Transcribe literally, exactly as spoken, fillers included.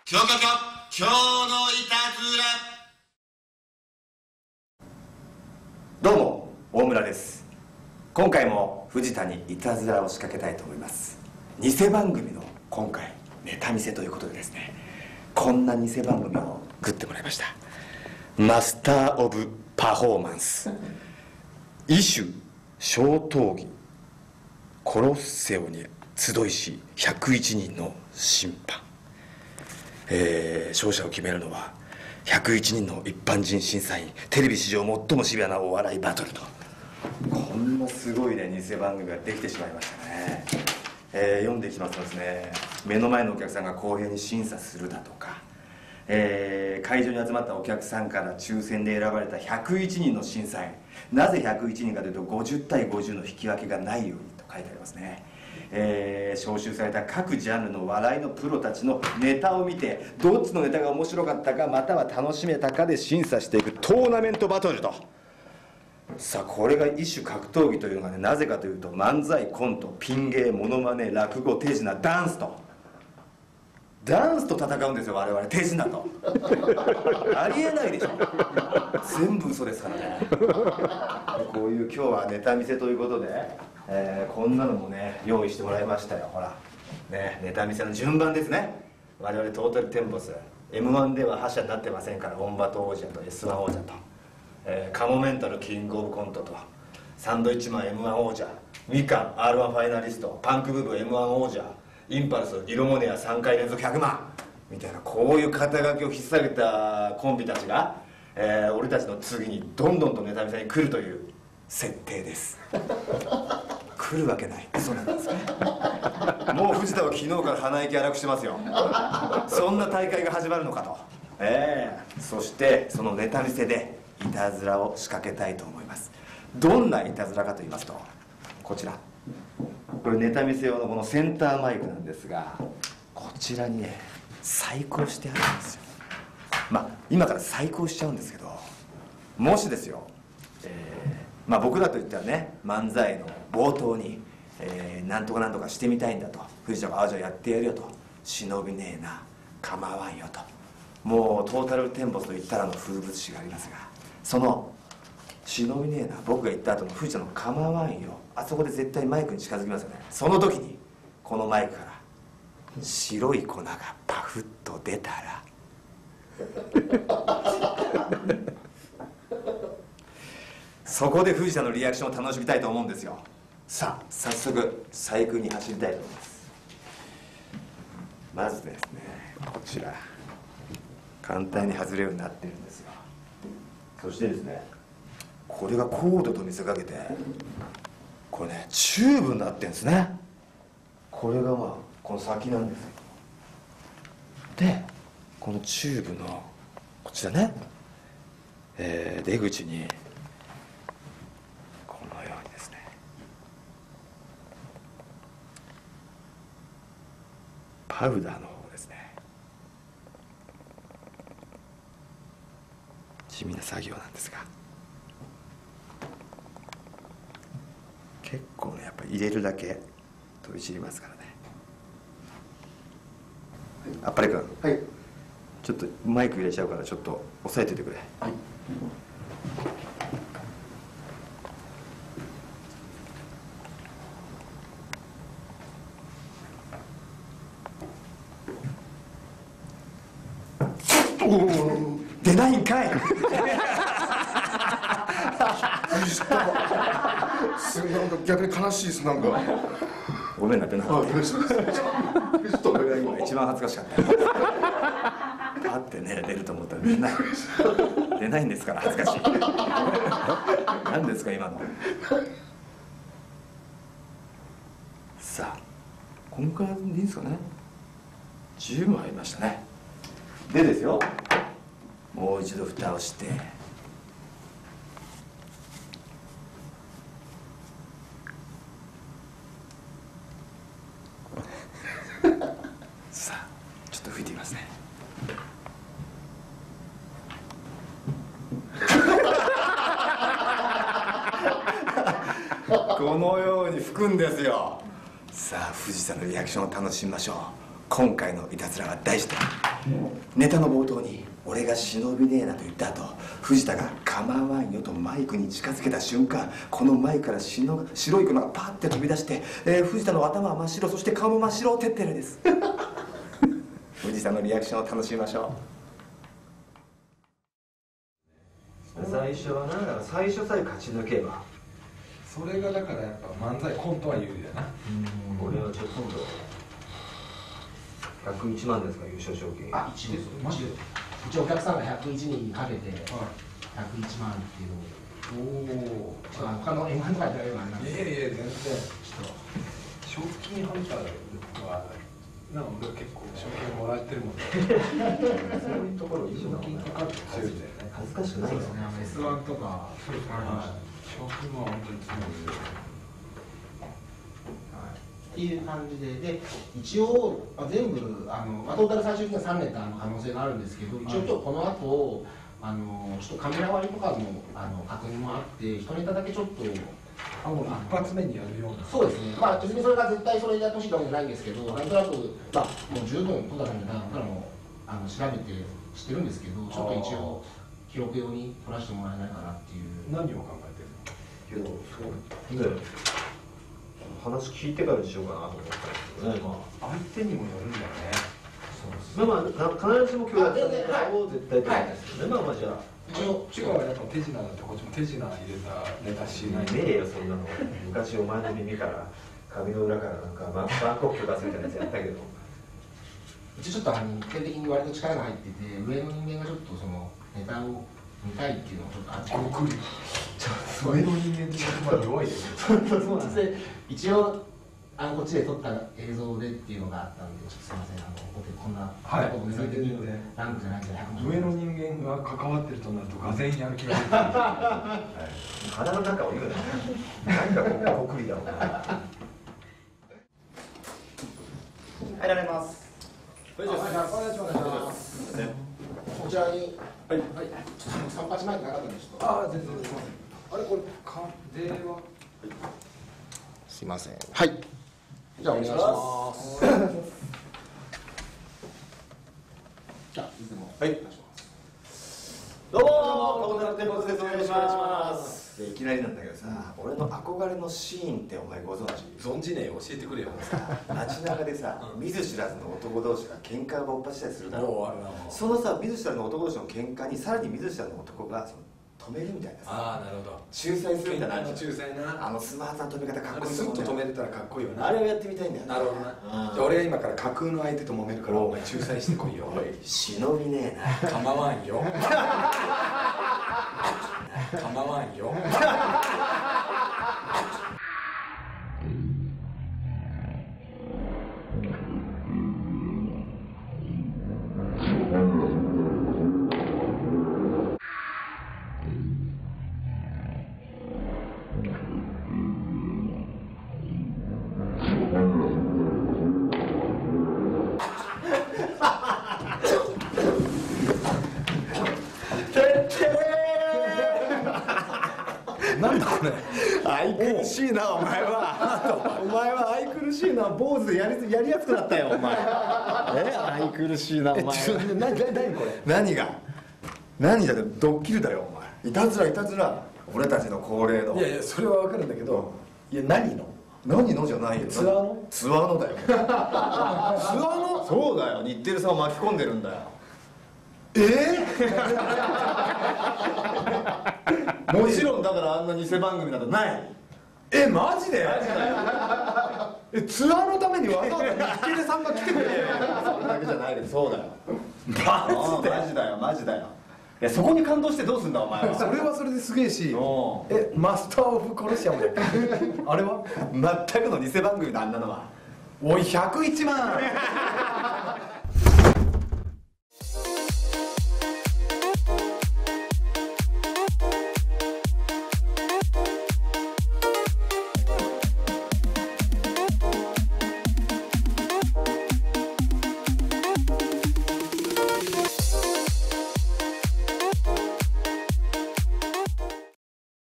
今日今日今日のいたずら。 どうも大村です。今回も藤田にいたずらを仕掛けたいと思います。偽番組の今回ネタ見せということでですね、こんな偽番組を作ってもらいました。マスター・オブ・パフォーマンス、異種小闘技コロッセオに集いしひゃくいちにんの審判、えー、勝者を決めるのはひゃくいちにんの一般人審査員、テレビ史上最もシビアなお笑いバトルと、こんなすごいね偽番組ができてしまいましたね。えー、読んでいきますとですね、目の前のお客さんが公平に審査するだとか、えー、会場に集まったお客さんから抽選で選ばれたひゃくいちにんの審査員、なぜひゃくいちにんかというとごじゅうたいごじゅうの引き分けがないようにと書いてありますね。えー、招集された各ジャンルの笑いのプロたちのネタを見て、どっちのネタが面白かったかまたは楽しめたかで審査していくトーナメントバトルと。さあこれが異種格闘技というのがね、なぜかというと漫才、コント、ピン芸、モノマネ、落語、手品、ダンスと、ダンスと戦うんですよ我々。手品とありえないでしょ、全部嘘ですからね。こういう今日はネタ見せということで、えー、こんなのもね用意してもらいましたよ。ほらね、ネタ見せの順番ですね。我々トータルテンボス エムワン では覇者になってませんから、オンバト王者と エスワン 王者と、えー、カモメンタルキングオブコントと、サンドイッチマン エムワン 王者、みかん アールワン ファイナリスト、パンクブーブー エムワン 王者、インパルス色モネアさんかい連続ひゃくまんみたいな、こういう肩書きを引っ提げたコンビたちが、えー、俺たちの次にどんどんとネタ見せに来るという設定です。来るわけない、そうなんですね。もう藤田は昨日から鼻息荒くしてますよ。そんな大会が始まるのかと。ええー、そしてそのネタ見せでいたずらを仕掛けたいと思います。どんないたずらかと言いますと、こちら、これネタ見せ用のこのセンターマイクなんですが、こちらにね細工してあるんですよ。まあ今から細工しちゃうんですけど、もしですよ、えー、まあ僕らといったらね、漫才の冒頭に、えー、なんとかなんとかしてみたいんだと、藤田があじゃあやってやるよと、忍びねえな構わんよと、もうトータルテンボスといったらの風物詩がありますが、その忍びねえな僕が言った後の藤田の構わんよ、あそこで絶対マイクに近づきますよね。その時にこのマイクから白い粉がパフッと出たらそこで藤田のリアクションを楽しみたいと思うんですよ。さあ早速細工に走りたいと思います。まずですね、こちら簡単に外れるようになってるんですよ。そしてですね、これがコードと見せかけて、これねチューブになってるんですね。これがまあこの先なんですよ。でこのチューブのこちらね、えー、出口にこのようにですね、パウダーの方ですね、地味な作業なんですが、結構ねやっぱ入れるだけ飛び散りますからね。あっぱれ君、はい、ちょっとマイク入れちゃうからちょっと押さえててくれ。はい。おお、出ないんかい。 すごい、なんか逆に悲しいです。なんかごめんな、出なかった。これが今一番恥ずかしかった。あってね、出ると思ったら出ない。出ないんですから、恥ずかしい。何ですか今の。さあこのくらいでいいんですかね。じゅうも入りましたね。でですよ、もう一度蓋をしてさあちょっと吹いてみますね。このように吹くんですよ。さあ藤田のリアクションを楽しみましょう。今回のいたずらは題してネタの冒頭に俺が忍びねえなと言った後、藤田が構わんよとマイクに近づけた瞬間、この前からしの白い粉がパッて飛び出して、えー、藤田の頭は真っ白、そして顔も真っ白。てってれです藤田のリアクションを楽しみましょう。最初はな、だから最初さえ勝ち抜けば、 それがだからやっぱ漫才コントは有利だな。 俺はちょっとひゃくいちまんですか、優勝賞金。 あ、一です。 マジで。 一応お客さんがひゃくいちにんにかけてひゃくいちまんっていうのを、おお、他の エムワン とかやるようななんいで。 やいや全然。賞金ハンターはな、俺結構賞金もらえてるもんね。 そういうところいい賞な。 金かかる強いんだよね。 恥ずかしくないですね。 エスワン とか。 賞金は本当に強いですよ。 っていう感じで、で一応、まあ、全部あの、まあ、トータル最終的にはさんネタの可能性があるんですけど、一応今日この後あのちょっとカメラ割りとかのあの確認もあって、一ネタだけちょっと。 あ、もう一発目にやるような。 そうですね、まあ別にそれが絶対それでやってほしいわけじゃないんですけど、なんとなく、まあ、もう十分戸田さんじゃないからもあの調べて知ってるんですけど、ちょっと一応記録用に撮らせてもらえないかなっていう。 何を考えてるの？ けど、そうね、話聞いてからにしようかなと思ったんですけどね。まあ相手にもよるんだよね。 まあまあ、必ずしも今日やったネタを絶対とないですけどね。まあまあじゃあ。 一応チカはやっぱ手品だってこっちも手品入れたネタしない。 ねえよそんなの。昔お前の耳から髪の裏からなんかバンコク出すみたいなやつやったけど。 一応ちょっとあの日程的に割と力が入ってて、上の人間がちょっとそのネタを見たいっていうのをちょっとあって。 ごくり。上の人間って言葉弱いよね。 そうなんですね。一応あのこっちで撮った映像でっていうのがあったんで、ちょっとすみません、あのこんなはいこんなこと全然ランクじゃないんで、 上の人間が関わってるとなると、がぜんやる気が出てくる。 鼻の中を言うな。何かここがごくりだろうな。 入られます。 お願いします。こちらに、はい、はい、ちょっと三八マイクなかったんで、ちょっと。 ああ、全然すみません。あれ、これ、か、電話。 すいません。はい。じゃあ、お願いします。じゃあ、いつも。はい。お願いします。 どうもー、ロボテンポスです。お願いします。でいきなりなんだけどさ、俺の憧れのシーンってお前ご存知？ 存じねえよ、教えてくれよ。 街中でさ、見ず知らずの男同士が喧嘩が勃発したりするだろう。 おうあるな。 そのさ、見ず知らずの男同士の喧嘩にさらに見ず知らずの男がその止めるみたいなさ、 ああ、なるほど。 仲裁するみたいな。 あの仲裁な。 あのスマートな止め方かっこいいスッと止める。 れたらかっこいいよな。 あれをやってみたいんだよ。 なるほどな。じゃあ俺が今から架空の相手と揉めるから、お前仲裁してこいよ。 忍びねえな。 構わんよ。構わんよ。なんだこれ。 愛くるしいなお前は。お前は愛くるしいな。坊主でやりやりやすくなったよお前。え愛くるしいなお前。 何何何これ。 何が？何だよドッキリだよお前。いたずらいたずら。俺たちの恒例の。 いやいや、それはわかるんだけど、いや何の何のじゃないよ。 ツアーのツアーのだよ。ツアーの？そうだよ。日テレさんを巻き込んでるんだよ。えー、もちろんだからあんな偽番組などない。 え、マジで？ マジだよ。 え、ツアーのためにわざわざ日テレさんが来てくれる。 それだけじゃないけどそうだよ。 マジで？ マジだよマジだよ。いやそこに感動してどうすんだお前は。 それはそれですげえし、 おうえ、マスターオブコロシアムだっけ？あれは全くの偽番組だあんなのは。 おい、ひゃくいちまん